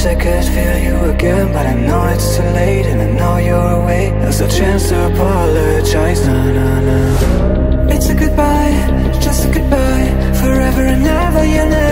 I could feel you again, but I know it's too late, and I know you're away. There's a chance to apologize, nah, nah, nah. It's a goodbye, just a goodbye, forever and ever, you know.